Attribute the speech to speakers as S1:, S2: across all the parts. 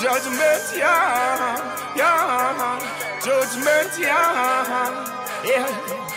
S1: judgment, yeah, judgment, yeah.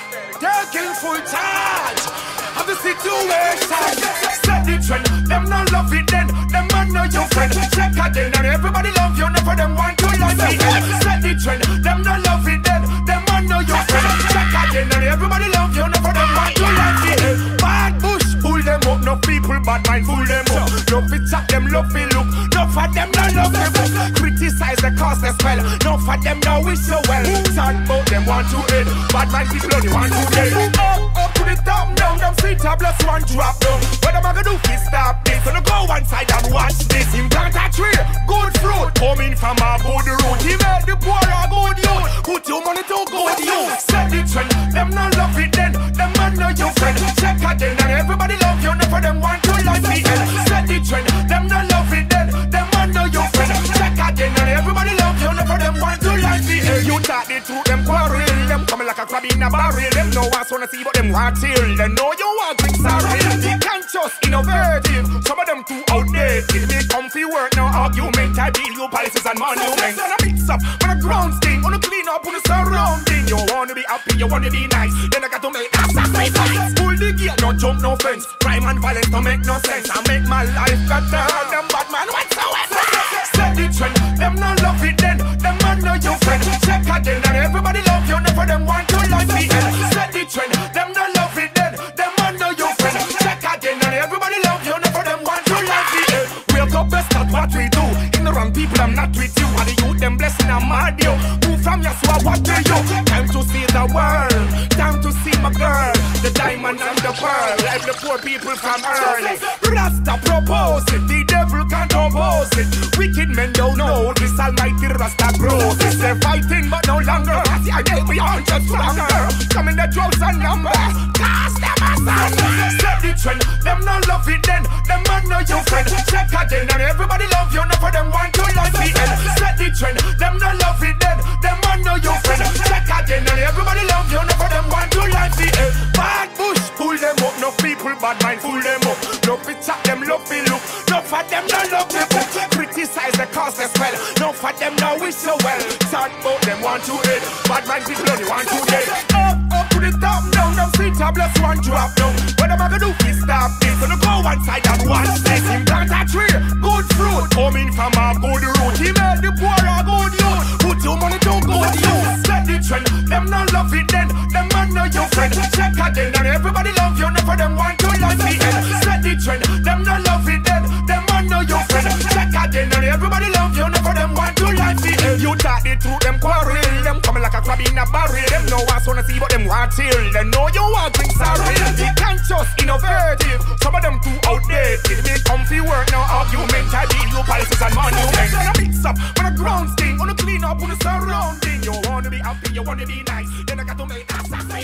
S1: Taking full charge of the situation. Set the trend, them not love it then, them man know your friend. Check again and everybody love you, never them want to love me. Set the trend, them not love it then, them man know your friend. Check again and everybody love you, never them want to love me. Bad bush, pull them up, no people bad mind, pull them up. Love it chat, them love it look, no for them no love them. Criticize the cause they spell, no for them no wish so well. Talk about them want to end, bad mind people only want to get up to the top now, them see tablets one drop down. What am I gonna do to stop this? Gonna go one side and watch this. Implant a tree, good fruit, coming from a good root. He made the poor a good youth, put your money to good use. Set the trend, them not love it then, them man know your friend. Check again and everybody love you, never them want to like the end. Set the trend, them not love it then, them man know your friend. Check again and everybody love you, never them want to like the end. You thought the truth, them quarrel, them coming like a crab in a barrel. Them know what's wanna see but them want chill. They know you want drink sorry. They can't just innovative, some of them too outdated. They comfy work, no argument. I deal you palaces and monuments. And I mix up when a ground sting, wanna clean up on the surrounding. You wanna be happy, you wanna be nice, then I got to make that sacrifice. Pull the gate, no jump, no fence. Crime and violence don't make no sense. I make my life better, them bad man whatsoever. Set the trend, them not love it then, them man know your friend. Check again and everybody love you, never them want to like the end. Set the trend, them not love it then, them man know your friend. Check again and everybody love you, never them want to like the end. Wake up, best not what we do. Ignorant people, I'm not with you. And the youth, them blessing, I'm mad you. Move from your swap, what do you? Time to see the world, time to see my girl, the diamond and the pearl. Like the poor people from early. Rasta propose it, the devil can't oppose it. Wicked men don't know this almighty Rasta grows. They're fighting but no longer. I see I gave me 100 stronger. Come in the droves and numbers, cast them as set the trend, them not love it then, them man know your friend. Check again and everybody love you, never them want to like the end. Set the trend, them not love it then, them man know your friend. Check again and everybody love you, never them want to like the end. Bad bush, pull them up, no people bad mind, pull them up. Love it chat, them love it look, no for them no love the book. Criticize the cause they spell, no for them no wish so well. Talk about them want to end, bad mind people only want to get up to the top now, them see tablets one drop down. What am I gonna do to stop this? Gonna go one side and watch this. Implant a tree, good fruit, coming from a good root. He made the poor a good youth, put your money to good use. Set the trend, them not love it then, them man know your friend. Check again and everybody love you, never them want to like the end. Set the trend, them not love it then, them man know your friend. Check again and everybody love you, never them want to like the end. You thought the truth, them quarrel, them coming like a crab in a barrel. Them know what's wanna see but them want chill. They know you want drink sorry. They can't just innovative, some of them too outdated. They comfy work, no argument. I deal you palaces and monuments. And I mix up when a ground sting, wanna clean up on the surrounding. You wanna be happy, you wanna be nice, then I got to make that